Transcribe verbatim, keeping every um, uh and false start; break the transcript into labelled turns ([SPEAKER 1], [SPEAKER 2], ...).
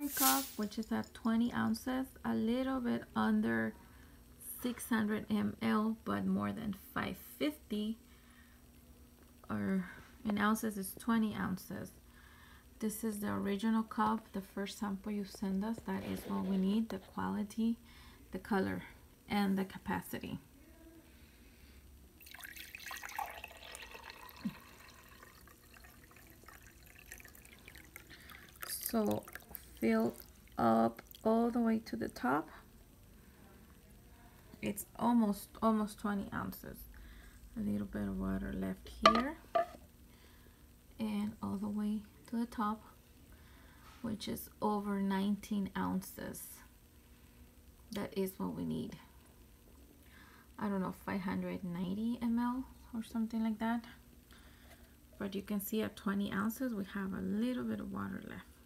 [SPEAKER 1] coffee cup, which is at twenty ounces, a little bit under six hundred milliliters, but more than five fifty, or in ounces is twenty ounces. This is the original cup, the first sample you send us. That is what we need, the quality, the color, and the capacity. So fill up all the way to the top. It's almost almost twenty ounces. A little bit of water left here, and all the way to the top, which is over nineteen ounces. That is what we need. I don't know, five hundred ninety milliliters or something like that. But you can see at twenty ounces we have a little bit of water left.